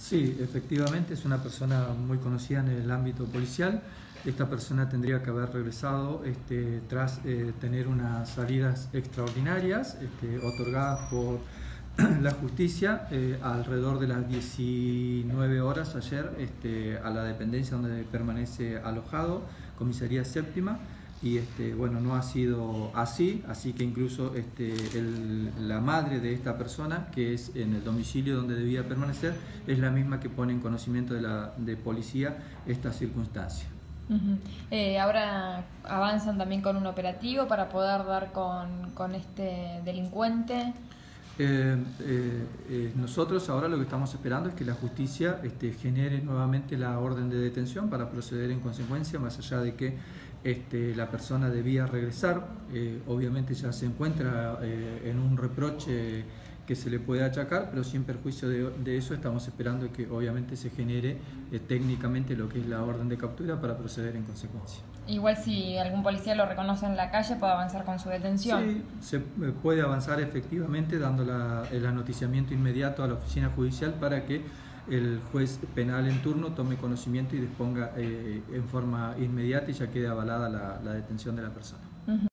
Sí, efectivamente es una persona muy conocida en el ámbito policial. Esta persona tendría que haber regresado tras tener unas salidas extraordinarias otorgadas por la justicia alrededor de las 19 horas ayer a la dependencia donde permanece alojado, comisaría séptima. Y bueno, no ha sido así, así que incluso la madre de esta persona, que es en el domicilio donde debía permanecer, es la misma que pone en conocimiento de policía esta circunstancia. Ahora avanzan también con un operativo para poder dar con este delincuente. Nosotros ahora lo que estamos esperando es que la justicia genere nuevamente la orden de detención para proceder en consecuencia, más allá de que la persona debía regresar. Obviamente ya se encuentra en un reproche que se le puede achacar, pero sin perjuicio de eso estamos esperando que obviamente se genere técnicamente lo que es la orden de captura para proceder en consecuencia. Igual si algún policía lo reconoce en la calle puede avanzar con su detención. Sí, se puede avanzar efectivamente dando el anoticiamiento inmediato a la oficina judicial para que el juez penal en turno tome conocimiento y disponga en forma inmediata y ya quede avalada la detención de la persona.